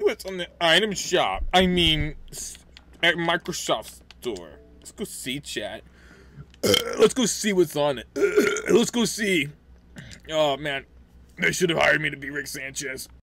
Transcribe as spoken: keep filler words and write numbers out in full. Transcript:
what's on the item shop. I mean, at Microsoft Store. Let's go see, chat. Uh, let's go see what's on it. Uh, let's go see. Oh, man. They should have hired me to be Rick Sanchez.